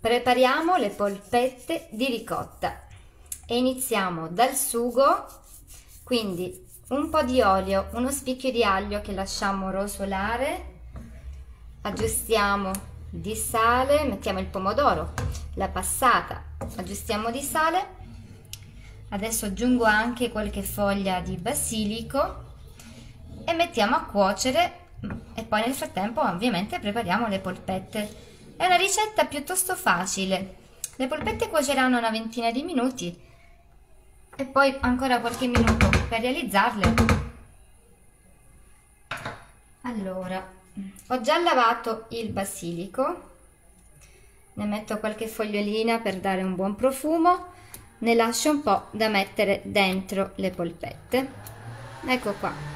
Prepariamo le polpette di ricotta e iniziamo dal sugo, quindi un po' di olio, uno spicchio di aglio che lasciamo rosolare, aggiustiamo di sale, mettiamo il pomodoro, la passata, aggiustiamo di sale, adesso aggiungo anche qualche foglia di basilico e mettiamo a cuocere e poi nel frattempo ovviamente prepariamo le polpette. È una ricetta piuttosto facile, le polpette cuoceranno una ventina di minuti e poi ancora qualche minuto per realizzarle. Allora, ho già lavato il basilico, ne metto qualche fogliolina per dare un buon profumo, ne lascio un po' da mettere dentro le polpette. Ecco qua.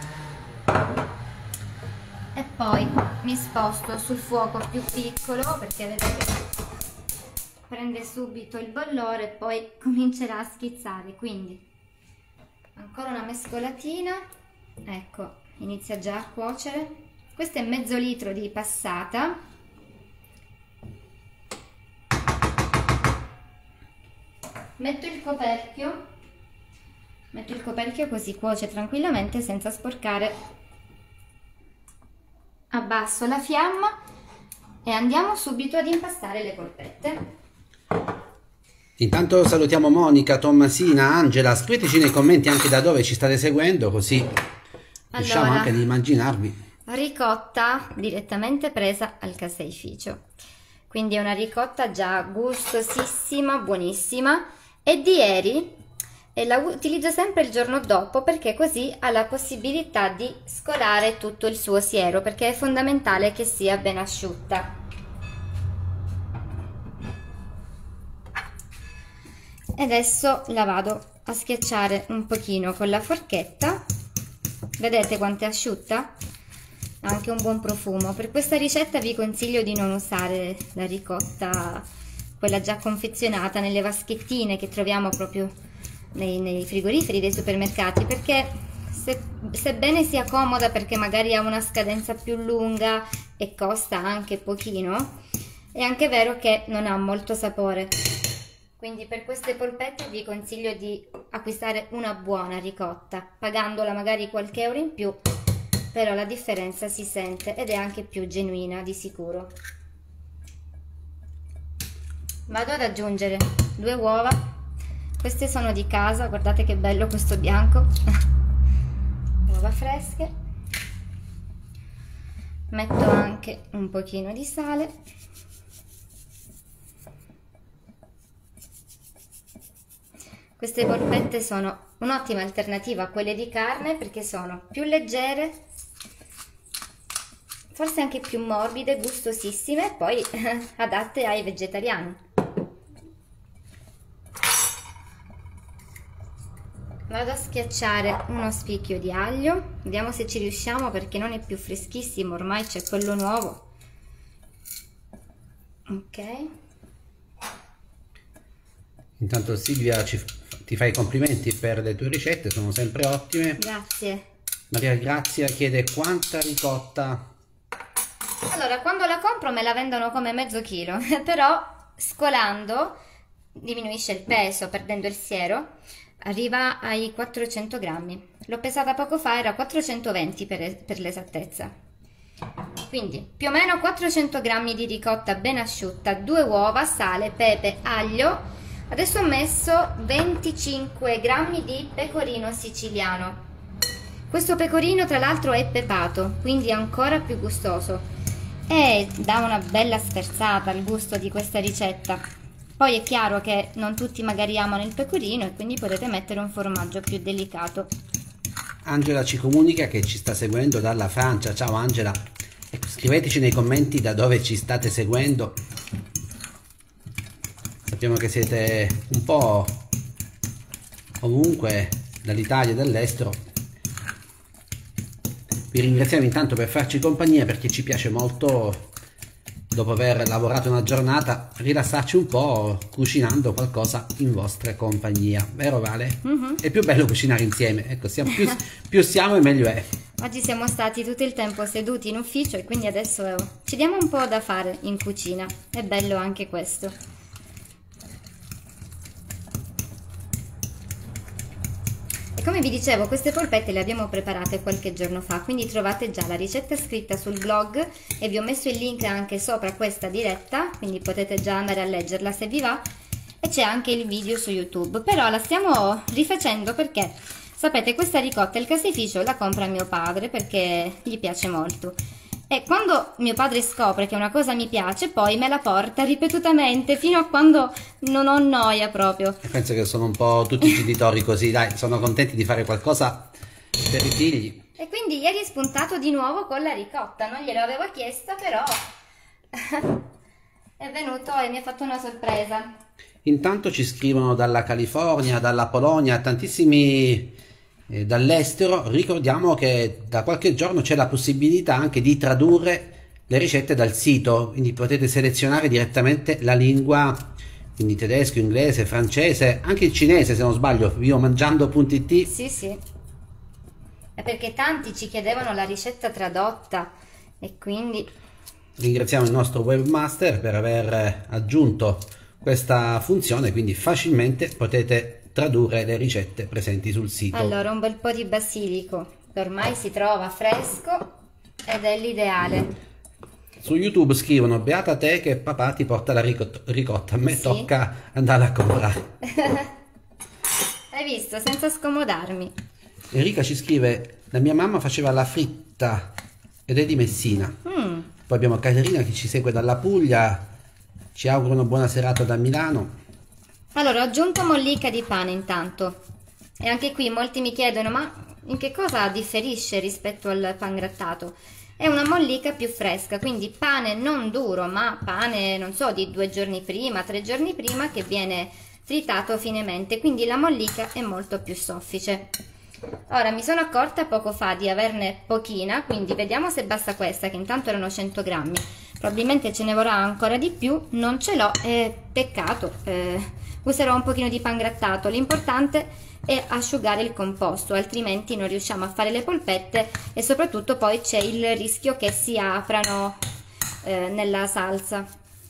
E poi mi sposto sul fuoco più piccolo perché vedete prende subito il bollore e poi comincerà a schizzare, quindi ancora una mescolatina, ecco, inizia già a cuocere. Questo è mezzo litro di passata, metto il coperchio così cuoce tranquillamente senza sporcare. Abbasso la fiamma e andiamo subito ad impastare le polpette. Intanto salutiamo Monica, Tommasina, Angela, scriveteci nei commenti anche da dove ci state seguendo, così riusciamo anche ad immaginarvi. Ricotta direttamente presa al caseificio, quindi è una ricotta già gustosissima, buonissima, e di ieri e la utilizzo sempre il giorno dopo perché così ha la possibilità di scolare tutto il suo siero, perché è fondamentale che sia ben asciutta. E adesso la vado a schiacciare un pochino con la forchetta. Vedete quanto è asciutta? Ha anche un buon profumo. Per questa ricetta vi consiglio di non usare la ricotta, quella già confezionata nelle vaschettine che troviamo proprio nei frigoriferi dei supermercati, perché sebbene sia comoda perché magari ha una scadenza più lunga e costa anche pochino, è anche vero che non ha molto sapore. Quindi per queste polpette vi consiglio di acquistare una buona ricotta, pagandola magari qualche euro in più, però la differenza si sente ed è anche più genuina di sicuro. Vado ad aggiungere 2 uova. Queste sono di casa, guardate che bello questo bianco. Uova fresche. Metto anche un pochino di sale. Queste polpette sono un'ottima alternativa a quelle di carne perché sono più leggere, forse anche più morbide, gustosissime e poi adatte ai vegetariani. Vado a schiacciare uno spicchio di aglio, vediamo se ci riusciamo perché non è più freschissimo, ormai c'è quello nuovo. Ok. Intanto Silvia ti fa i complimenti per le tue ricette, sono sempre ottime. Grazie. Maria Grazia chiede quanta ricotta. Allora, quando la compro me la vendono come mezzo chilo, però scolando diminuisce il peso, perdendo il siero. Arriva ai 400 grammi. L'ho pesata poco fa, era 420 per l'esattezza. Quindi più o meno 400 grammi di ricotta ben asciutta, 2 uova, sale, pepe, aglio. Adesso ho messo 25 grammi di pecorino siciliano. Questo pecorino tra l'altro è pepato, quindi è ancora più gustoso e dà una bella sferzata al gusto di questa ricetta. Poi è chiaro che non tutti magari amano il pecorino e quindi potete mettere un formaggio più delicato. Angela ci comunica che ci sta seguendo dalla Francia. Ciao Angela. Ecco, scriveteci nei commenti da dove ci state seguendo. Sappiamo che siete un po' ovunque, dall'Italia e dall'estero. Vi ringraziamo intanto per farci compagnia perché ci piace molto, dopo aver lavorato una giornata, rilassarci un po' cucinando qualcosa in vostra compagnia, vero Vale? È più bello cucinare insieme, ecco, più siamo e meglio è. Oggi siamo stati tutto il tempo seduti in ufficio e quindi adesso ci diamo un po' da fare in cucina, è bello anche questo. come vi dicevo, queste polpette le abbiamo preparate qualche giorno fa, quindi trovate già la ricetta scritta sul blog e vi ho messo il link anche sopra questa diretta, quindi potete già andare a leggerla se vi va, e c'è anche il video su YouTube. Però la stiamo rifacendo perché, sapete, questa ricotta il caseificio la compra mio padre perché gli piace molto. E quando mio padre scopre che una cosa mi piace, poi me la porta ripetutamente fino a quando non ho noia proprio. Penso che sono un po' tutti i genitori così, dai, sono contenti di fare qualcosa per i figli. E quindi ieri è spuntato di nuovo con la ricotta, non glielo avevo chiesta, però è venuto e mi ha fatto una sorpresa. Intanto ci scrivono dalla California, dalla Polonia, tantissimi dall'estero. Ricordiamo che da qualche giorno c'è la possibilità anche di tradurre le ricette dal sito, quindi potete selezionare direttamente la lingua, quindi tedesco, inglese, francese, anche il cinese se non sbaglio, vivomangiando.it. Sì, sì, è perché tanti ci chiedevano la ricetta tradotta e quindi ringraziamo il nostro webmaster per aver aggiunto questa funzione, quindi facilmente potete tradurre le ricette presenti sul sito. allora un bel po' di basilico, che ormai si trova fresco ed è l'ideale. Su YouTube scrivono: beata te che papà ti porta la ricotta, a me Sì. tocca andare a comprare. Hai visto, senza scomodarmi. Enrica ci scrive: la mia mamma faceva la fritta ed è di Messina. Poi abbiamo Caterina che ci segue dalla Puglia, ci augura una buona serata da Milano. Allora, ho aggiunto mollica di pane intanto, e anche qui molti mi chiedono: ma in che cosa differisce rispetto al pan grattato? È una mollica più fresca, quindi pane non duro, ma pane, non so, di 2 giorni prima, 3 giorni prima, che viene tritato finemente, quindi la mollica è molto più soffice. Ora, mi sono accorta poco fa di averne pochina, quindi vediamo se basta questa, che intanto erano 100 grammi. Probabilmente ce ne vorrà ancora di più, non ce l'ho, peccato, userò un pochino di pan grattato. L'importante è asciugare il composto, altrimenti non riusciamo a fare le polpette e soprattutto poi c'è il rischio che si aprano nella salsa.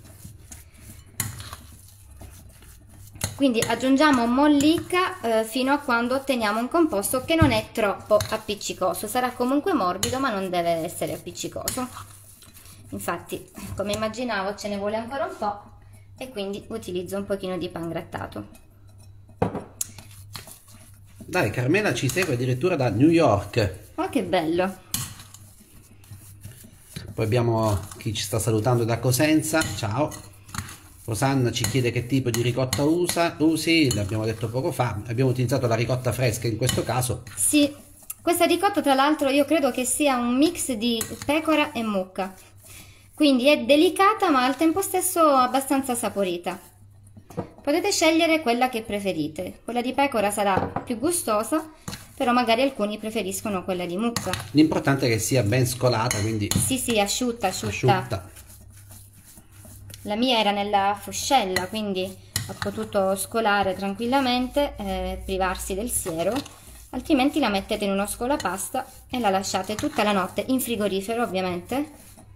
Quindi aggiungiamo mollica fino a quando otteniamo un composto che non è troppo appiccicoso. Sarà comunque morbido, ma non deve essere appiccicoso. Infatti, come immaginavo, ce ne vuole ancora un po' e quindi utilizzo un pochino di pan grattato. Dai, Carmela ci segue addirittura da New York. Oh, che bello! Poi abbiamo chi ci sta salutando da Cosenza, ciao. Rosanna ci chiede che tipo di ricotta usi, l'abbiamo detto poco fa, abbiamo utilizzato la ricotta fresca in questo caso. Sì, questa ricotta tra l'altro io credo che sia un mix di pecora e mucca, quindi è delicata ma al tempo stesso abbastanza saporita. Potete scegliere quella che preferite, quella di pecora sarà più gustosa, però magari alcuni preferiscono quella di mucca. L'importante è che sia ben scolata, quindi Sì, asciutta. La mia era nella fuscella, quindi ho potuto scolare tranquillamente, privarsi del siero, altrimenti la mettete in uno scolapasta e la lasciate tutta la notte in frigorifero, ovviamente.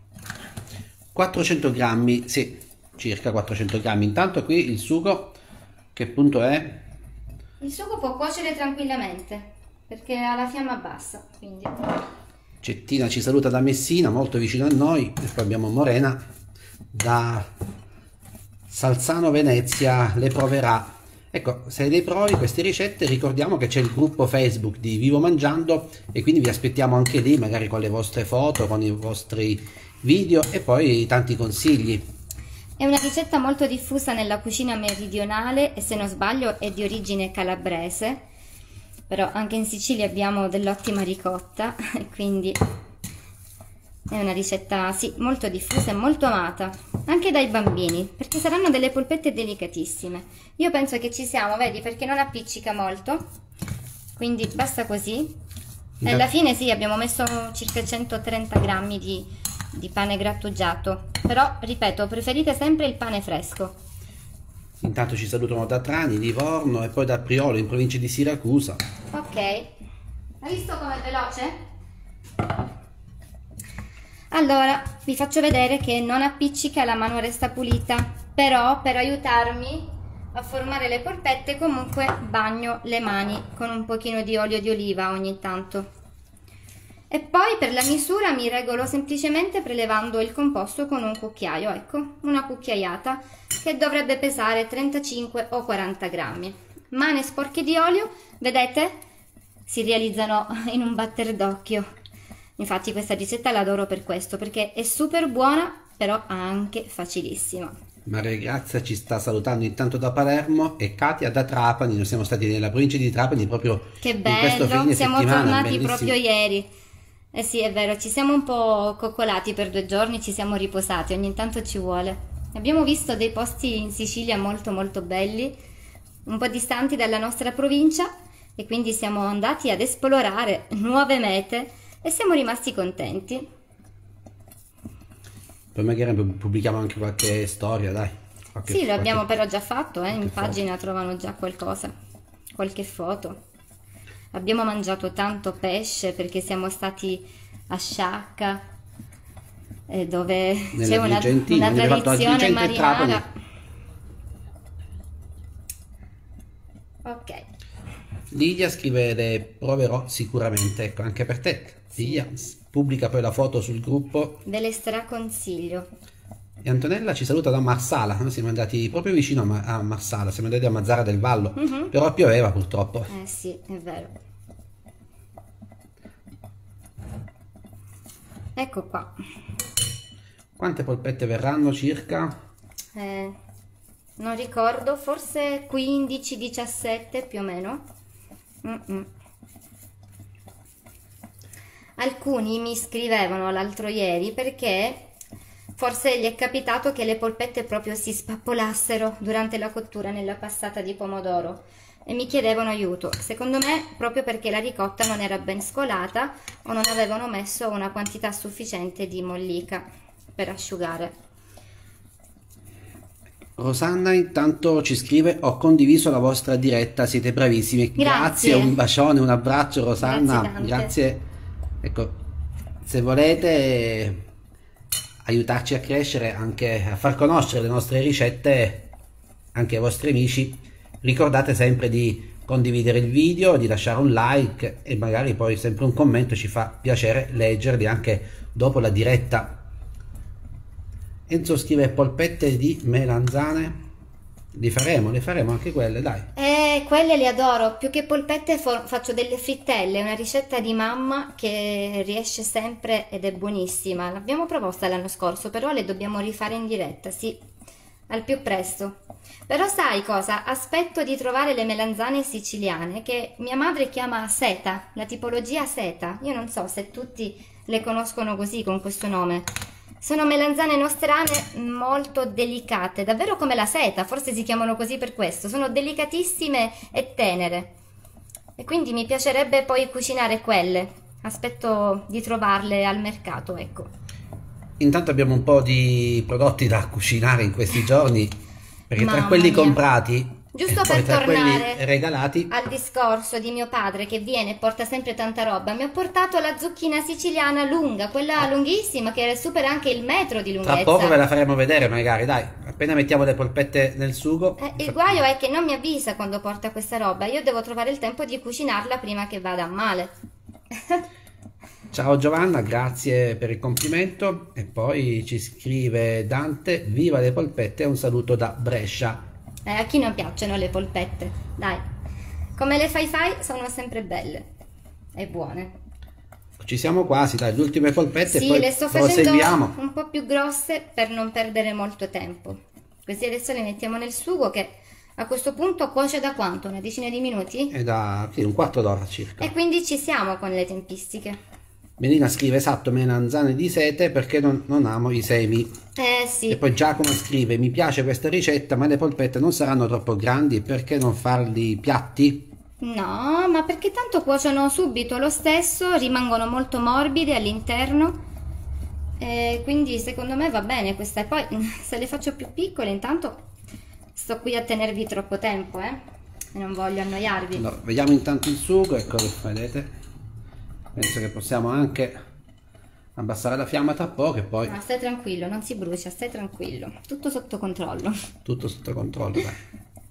400 grammi, sì, circa 400 grammi. Intanto qui il sugo, che punto è? Il sugo può cuocere tranquillamente, perché ha la fiamma bassa, quindi... Cettina ci saluta da Messina, molto vicino a noi, e poi abbiamo Morena da Salzano Venezia, le proverà. Ecco, se le provi queste ricette, ricordiamo che c'è il gruppo Facebook di Vivo Mangiando e quindi vi aspettiamo anche lì, magari con le vostre foto, con i vostri video e poi tanti consigli. È una ricetta molto diffusa nella cucina meridionale e, se non sbaglio, è di origine calabrese, però anche in Sicilia abbiamo dell'ottima ricotta e quindi è una ricetta, sì, molto diffusa e molto amata anche dai bambini, perché saranno delle polpette delicatissime. Io penso che ci siamo, vedi, perché non appiccica molto, quindi basta così. E alla fine sì, abbiamo messo circa 130 grammi di pane grattugiato, però ripeto, preferite sempre il pane fresco. Intanto ci salutano da Trani, Livorno e poi da Priolo in provincia di Siracusa. Ok, hai visto com'è veloce? Allora, vi faccio vedere che non appiccica, la mano resta pulita, però per aiutarmi a formare le polpette, comunque bagno le mani con un pochino di olio di oliva ogni tanto. E poi per la misura mi regolo semplicemente prelevando il composto con un cucchiaio, ecco, una cucchiaiata che dovrebbe pesare 35 o 40 grammi. Mani sporche di olio, vedete? Si realizzano in un batter d'occhio. Infatti questa ricetta l'adoro per questo, perché è super buona, però anche facilissima. Maria Grazia ci sta salutando intanto da Palermo e Katia da Trapani. Noi siamo stati nella provincia di Trapani proprio che in questo bello, fine siamo settimana, tornati bellissimo. proprio ieri. Eh sì, è vero, ci siamo un po' coccolati per 2 giorni, ci siamo riposati, ogni tanto ci vuole. Abbiamo visto dei posti in Sicilia molto molto belli, un po' distanti dalla nostra provincia, e quindi siamo andati ad esplorare nuove mete e siamo rimasti contenti. Poi magari pubblichiamo anche qualche storia, dai. Sì, lo abbiamo però già fatto, in foto. pagina trovano già qualcosa, qualche foto. Abbiamo mangiato tanto pesce perché siamo stati a Sciacca, dove c'è una tradizione marinara. Ok. Lidia scrive: le proverò sicuramente, ecco, anche per te. Lidia pubblica poi la foto sul gruppo. Ve le straconsiglio. E Antonella ci saluta da Marsala. Noi siamo andati proprio vicino a Marsala, siamo andati a Mazzara del Vallo, però pioveva purtroppo. Sì, è vero. Ecco qua. Quante polpette verranno circa? Non ricordo, forse 15-17 più o meno. Alcuni mi scrivevano l'altro ieri perché forse gli è capitato che le polpette proprio si spappolassero durante la cottura nella passata di pomodoro e mi chiedevano aiuto. Secondo me proprio perché la ricotta non era ben scolata o non avevano messo una quantità sufficiente di mollica per asciugare. Rosanna intanto ci scrive: ho condiviso la vostra diretta, siete bravissimi. Grazie, un bacione, un abbraccio Rosanna, grazie. Ecco, se volete aiutarci a crescere, anche a far conoscere le nostre ricette anche ai vostri amici, ricordate sempre di condividere il video, di lasciare un like e magari poi sempre un commento, ci fa piacere leggerli anche dopo la diretta. Enzo scrive: polpette di melanzane, le faremo anche quelle, dai. Quelle le adoro, più che polpette faccio delle frittelle, una ricetta di mamma che riesce sempre ed è buonissima. L'abbiamo proposta l'anno scorso, però le dobbiamo rifare in diretta, sì, al più presto. Però sai cosa? Aspetto di trovare le melanzane siciliane che mia madre chiama seta, la tipologia seta. Io non so se tutti le conoscono così, con questo nome. Sono melanzane nostrane molto delicate, davvero come la seta, forse si chiamano così per questo. Sono delicatissime e tenere. E quindi mi piacerebbe poi cucinare quelle. Aspetto di trovarle al mercato, ecco. Intanto abbiamo un po' di prodotti da cucinare in questi giorni, perché tra quelli comprati giusto e per poi tra tornare quelli regalati al discorso di mio padre che viene e porta sempre tanta roba, mi ha portato la zucchina siciliana lunga, quella lunghissima che supera anche il metro di lunghezza. Tra poco ve la faremo vedere magari, dai, appena mettiamo le polpette nel sugo. Il guaio è che non mi avvisa quando porta questa roba, io devo trovare il tempo di cucinarla prima che vada a male. Ciao Giovanna, grazie per il complimento. E poi ci scrive Dante: viva le polpette, un saluto da Brescia. A chi non piacciono le polpette? Dai, come le fai sono sempre belle e buone. Ci siamo quasi, dai, le ultime polpette, sì, e poi le sto facendo un po' più grosse per non perdere molto tempo. Così adesso le mettiamo nel sugo che a questo punto cuoce da quanto? Una decina di minuti? È da sì, un quarto d'ora circa. E quindi ci siamo con le tempistiche. Melina scrive: esatto, melanzane di sete perché non amo i semi. Sì. E poi Giacomo scrive: mi piace questa ricetta, ma le polpette non saranno troppo grandi, perché non farli piatti? No, ma perché tanto cuociono subito lo stesso, rimangono molto morbide all'interno, quindi secondo me va bene questa. E poi se le faccio più piccole, intanto sto qui a tenervi troppo tempo, e non voglio annoiarvi. Allora, vediamo intanto il sugo, eccolo, vedete? Penso che possiamo anche abbassare la fiamma tra poco e poi... No, stai tranquillo, non si brucia, stai tranquillo, tutto sotto controllo. Tutto sotto controllo, dai.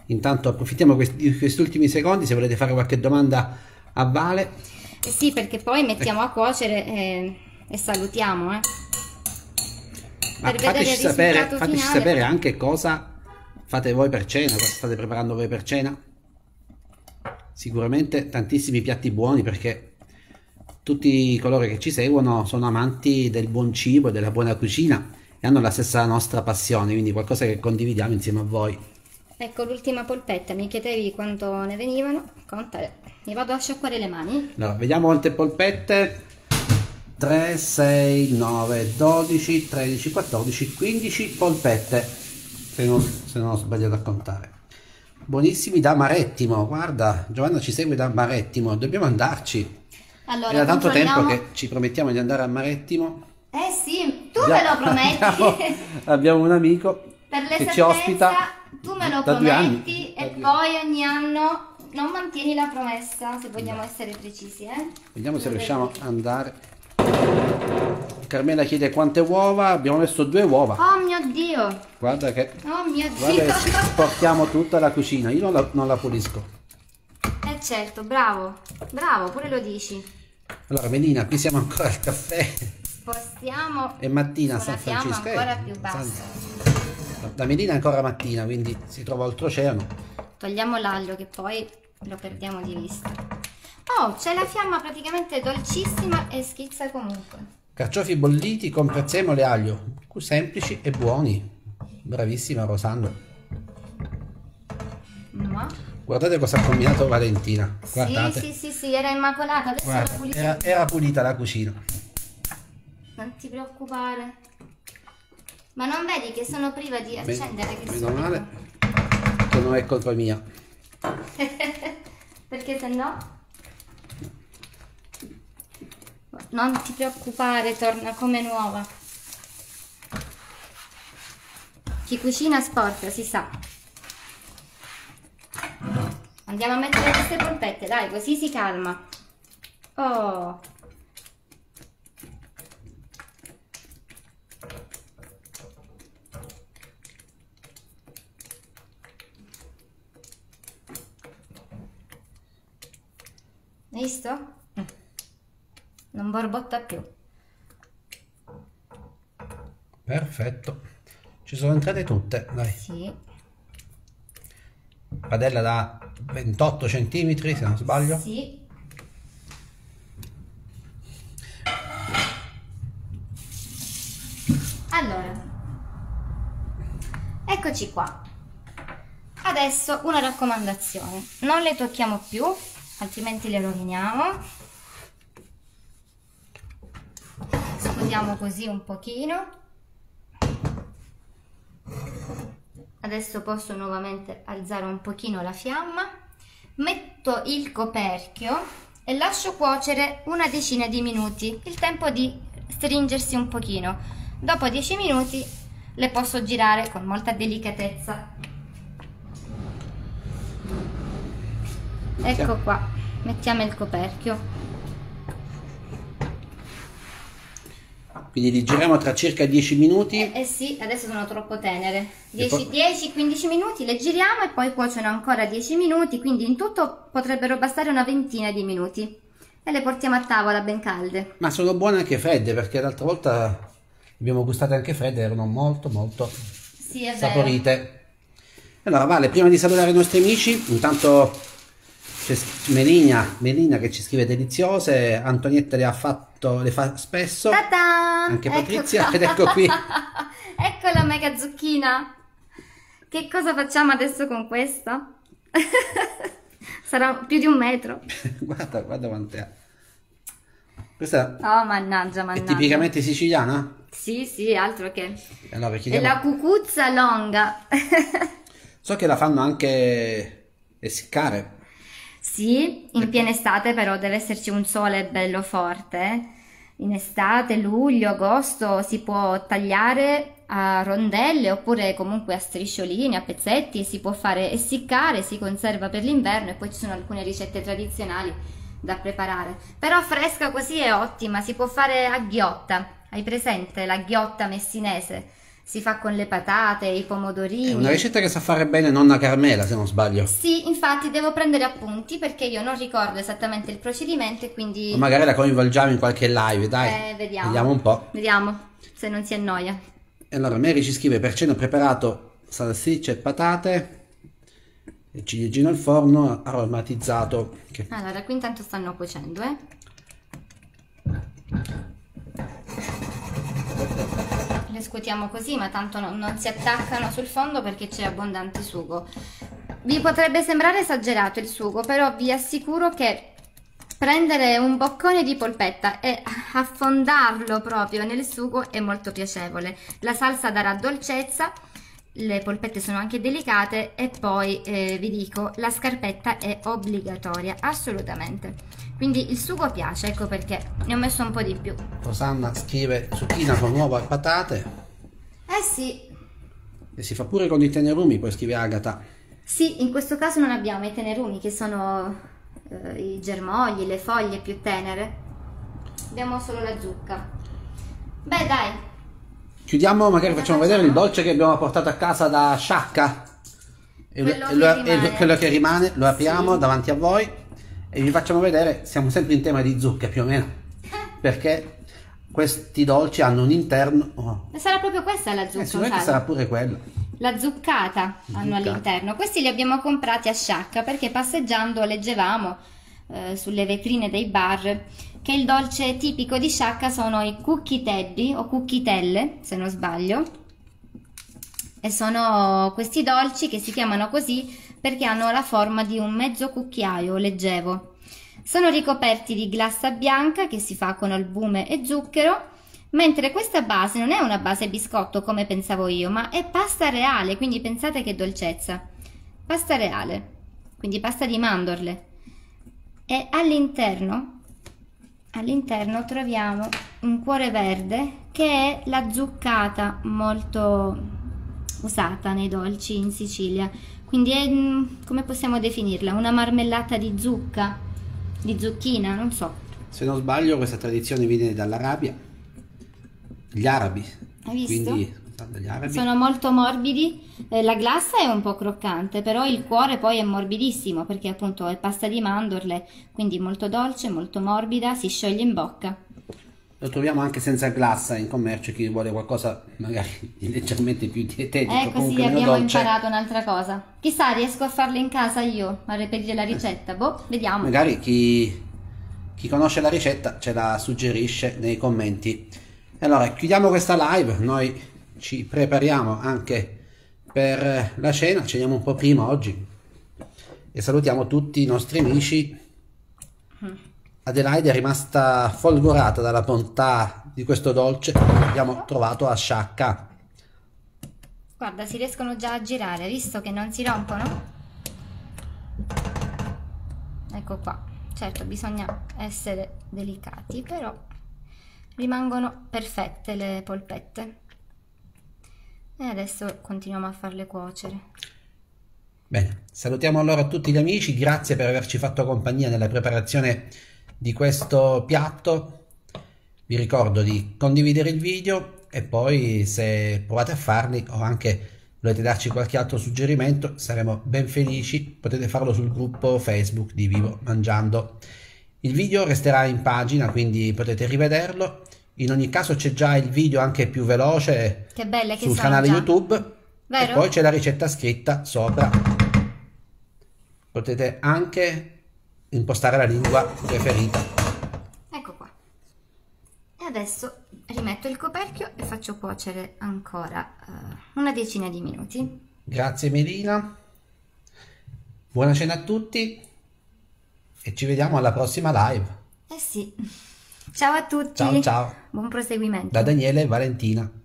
Intanto approfittiamo di questi ultimi secondi se volete fare qualche domanda a Vale. Sì, perché poi mettiamo a cuocere e salutiamo, Ma per vedere il risultato fateci finale. sapere anche cosa fate voi per cena, cosa state preparando voi per cena. Sicuramente tantissimi piatti buoni, perché tutti coloro che ci seguono sono amanti del buon cibo, della buona cucina e hanno la stessa nostra passione, quindi qualcosa che condividiamo insieme a voi. Ecco l'ultima polpetta, mi chiedevi quanto ne venivano? Conta, mi vado a sciacquare le mani. Allora, vediamo quante polpette. 3, 6, 9, 12, 13, 14, 15 polpette, se non ho sbagliato a contare. Buonissimi da Marettimo, guarda, Giovanna ci segue da Marettimo, dobbiamo andarci. Allora, Era tanto tempo controlliamo. che ci promettiamo di andare a Marettimo. Eh sì, tu me lo prometti. Abbiamo un amico Per che ci l'esattezza, ospita tu me lo da 2 anni. prometti e poi ogni anno non mantieni la promessa, se vogliamo essere precisi, Vediamo se riusciamo ad andare. Carmela chiede quante uova, abbiamo messo 2 uova. Oh mio Dio! Guarda che Oh mio guarda Dio! che ci portiamo tutta la cucina, io non la pulisco. Certo, bravo, bravo, pure lo dici. Allora Melina, qui siamo ancora al caffè. Spostiamo È mattina a su San una fiamma Francisco. ancora più bassa. Da Melina è ancora mattina, quindi si trova oltreoceano. Togliamo l'aglio che poi lo perdiamo di vista. Oh, c'è la fiamma praticamente dolcissima e schizza comunque. Carciofi bolliti con prezzemolo e aglio, semplici e buoni. Bravissima Rosando. Ma? Guardate cosa ha combinato Valentina. Guardate. Sì, era immacolata, adesso Guarda, la pulita. era pulita la cucina. Non ti preoccupare. Ma non vedi che sono priva di accendere? Che Meno male che non è colpa mia. Perché se no... Non ti preoccupare, torna come nuova. Chi cucina sporca, si sa. Andiamo a mettere queste polpette, dai, così si calma. Oh! Hai visto? Non borbotta più. Perfetto. Ci sono entrate tutte, dai. Sì. Padella da 28 centimetri, se non sbaglio. Sì. Allora, eccoci qua. Adesso una raccomandazione. Non le tocchiamo più, altrimenti le roviniamo. Scudiamo così un pochino. Adesso posso nuovamente alzare un pochino la fiamma, metto il coperchio e lascio cuocere una decina di minuti, il tempo di stringersi un pochino. Dopo 10 minuti le posso girare con molta delicatezza. Ecco qua, mettiamo il coperchio. Quindi li giriamo tra circa 10 minuti. Eh sì, adesso sono troppo tenere. E poi- 10-15 minuti le giriamo e poi cuociono ancora 10 minuti, quindi in tutto potrebbero bastare una ventina di minuti. E le portiamo a tavola ben calde. Ma sono buone anche fredde, perché l'altra volta abbiamo gustate anche fredde, erano molto molto Sì, è vero. saporite. Allora Vale, prima di salutare i nostri amici, intanto c'è Melina che ci scrive deliziose, Antonietta le fa spesso, Ta-ta! anche Ecco Patrizia, qua. ed ecco qui. Ecco la mega zucchina. Che cosa facciamo adesso con questa? Sarà più di 1 metro. guarda quant'è. Questa Oh, mannaggia, è mannaggia. tipicamente siciliana? Sì, altro che. Allora È chiediamo. la cucuzza longa. So che la fanno anche essiccare. Sì, in piena estate però deve esserci un sole bello forte. In estate, luglio, agosto si può tagliare a rondelle oppure comunque a strisciolini, a pezzetti, e si può fare essiccare, si conserva per l'inverno e poi ci sono alcune ricette tradizionali da preparare. Però fresca così è ottima, si può fare a ghiotta. Hai presente la ghiotta messinese? si fa con le patate, i pomodorini. È una ricetta che sa fare bene nonna Carmela, se non sbaglio. Sì, infatti devo prendere appunti perché io non ricordo esattamente il procedimento e quindi... O magari la coinvolgiamo in qualche live, dai. Vediamo. Vediamo un po'. Vediamo se non si annoia. E allora Mary ci scrive: per cena ho preparato salsicce e patate e ciliegino al forno aromatizzato. Allora, qui intanto stanno cuocendo, Le scuotiamo così, ma tanto non si attaccano sul fondo perché c'è abbondante sugo. Vi potrebbe sembrare esagerato il sugo, però vi assicuro che prendere un boccone di polpetta e affondarlo proprio nel sugo è molto piacevole. La salsa darà dolcezza, le polpette sono anche delicate e poi vi dico, la scarpetta è obbligatoria, assolutamente. Quindi il sugo piace, ecco perché ne ho messo un po' di più. Rosanna scrive: zucchina con uova e patate. Sì. E si fa pure con i tenerumi, poi scrive Agata. Sì, in questo caso non abbiamo i tenerumi, che sono i germogli, le foglie più tenere. Abbiamo solo la zucca. Beh, dai. Chiudiamo, magari facciamo vedere il dolce che abbiamo portato a casa da Sciacca. Quello che rimane lo apriamo davanti a voi e vi facciamo vedere. Siamo sempre in tema di zucche più o meno, perché questi dolci hanno un interno. Sarà proprio questa la zucca? Sicuramente sarà pure quella. La zuccata hanno all'interno. Questi li abbiamo comprati a Sciacca perché passeggiando leggevamo sulle vetrine dei bar che il dolce tipico di Sciacca sono i cookie teddy o cucchitelle, se non sbaglio, e sono questi dolci che si chiamano così perché hanno la forma di un mezzo cucchiaio leggevo. Sono ricoperti di glassa bianca che si fa con albume e zucchero, mentre questa base non è una base biscotto come pensavo io, ma è pasta reale, quindi pensate che dolcezza. Pasta reale, quindi pasta di mandorle. E all'interno troviamo un cuore verde che è la zuccata molto usata nei dolci in Sicilia. Quindi è, come possiamo definirla? Una marmellata di zucca, di zucchina, non so. Se non sbaglio questa tradizione viene dall'Arabia, gli arabi. Hai visto? Quindi gli arabi. Sono molto morbidi, la glassa è un po' croccante, però il cuore poi è morbidissimo perché appunto è pasta di mandorle, quindi molto dolce, molto morbida, si scioglie in bocca. Lo troviamo anche senza glassa in commercio, chi vuole qualcosa magari di leggermente più dietetico. Così abbiamo imparato un'altra cosa. Chissà, riesco a farlo in casa io, a reperire la ricetta. Boh, vediamo. Magari chi conosce la ricetta ce la suggerisce nei commenti. Allora, chiudiamo questa live, noi ci prepariamo anche per la cena, ceniamo un po' prima oggi e salutiamo tutti i nostri amici. Adelaide è rimasta folgorata dalla bontà di questo dolce che abbiamo trovato a Sciacca. Guarda, si riescono già a girare, visto che non si rompono. Ecco qua. Certo, bisogna essere delicati, però rimangono perfette le polpette. E adesso continuiamo a farle cuocere. Bene, salutiamo allora tutti gli amici, grazie per averci fatto compagnia nella preparazione di questo piatto. Vi ricordo di condividere il video e poi se provate a farli o anche volete darci qualche altro suggerimento saremo ben felici, potete farlo sul gruppo Facebook di Vivo Mangiando. Il video resterà in pagina, quindi potete rivederlo. In ogni caso c'è già il video anche più veloce che belle che sul canale già. YouTube. Vero? E poi c'è la ricetta scritta sopra. Potete anche impostare la lingua preferita. Ecco qua. E adesso rimetto il coperchio e faccio cuocere ancora una decina di minuti. Grazie Melina. Buona cena a tutti e ci vediamo alla prossima live. Eh sì. Ciao a tutti. Ciao ciao. Buon proseguimento. Da Daniele e Valentina.